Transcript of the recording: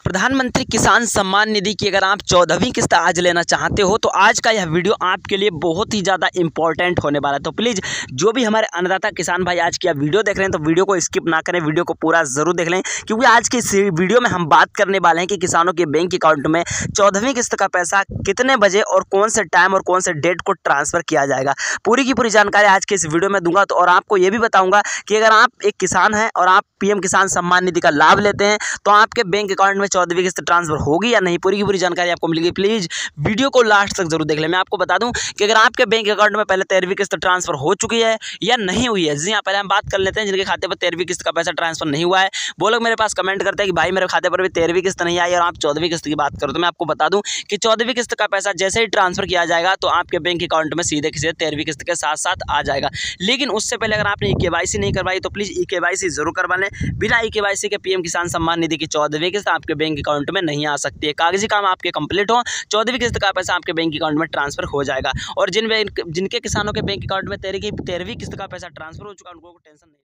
प्रधानमंत्री किसान सम्मान निधि की अगर आप 14वीं किस्त आज लेना चाहते हो तो आज का यह वीडियो आपके लिए बहुत ही ज़्यादा इंपॉर्टेंट होने वाला है। तो प्लीज़ जो भी हमारे अन्नदाता किसान भाई आज की यह वीडियो देख रहे हैं तो वीडियो को स्किप ना करें, वीडियो को पूरा ज़रूर देख लें, क्योंकि आज की इस वीडियो में हम बात करने वाले हैं कि किसानों के बैंक अकाउंट में 14वीं किस्त का पैसा कितने बजे और कौन से टाइम और कौन से डेट को ट्रांसफ़र किया जाएगा। पूरी की पूरी जानकारी आज के इस वीडियो में दूंगा। तो और आपको ये भी बताऊँगा कि अगर आप एक किसान हैं और आप PM किसान सम्मान निधि का लाभ लेते हैं तो आपके बैंक अकाउंट में 14वीं किस्त ट्रांसफर होगी या नहीं, पूरी की पूरी जानकारी आपको मिलेगी। प्लीज़ वीडियो को लास्ट तक जरूर देख लें। मैं आपको बता दूं कि अगर आपके बैंक अकाउंट में पहले 13वीं किस्त ट्रांसफर हो चुकी है या नहीं हुई है, जी हाँ, पहले हम बात कर लेते हैं जिनके खाते पर 13वीं किस्त का पैसा ट्रांसफर नहीं हुआ है। वो लोग मेरे पास कमेंट करते हैं कि भाई मेरे खाते पर भी 13वीं किस्त नहीं आई और आप 14वीं किस्त की बात करो। तो मैं आपको बता दूं कि 14वीं किस्त का पैसा जैसे ही ट्रांसफर किया जाएगा तो आपके बैंक अकाउंट में सीधे 13वीं किस्त के साथ साथ आ जाएगा। लेकिन उससे पहले अगर आपने KYC नहीं करवाई तो प्लीज़ KYC जरूर करवा लें। बिना KYC के PM किसान सम्मान निधि की 14वीं किस्त आपके बैंक अकाउंट में नहीं आ सकती है। कागजी काम आपके कंप्लीट हो, 14वीं किस्त का पैसा आपके बैंक अकाउंट में ट्रांसफर हो जाएगा। और जिनके किसानों के बैंक अकाउंट में 13वीं किस्त का पैसा ट्रांसफर हो चुका है उनको टेंशन नहीं।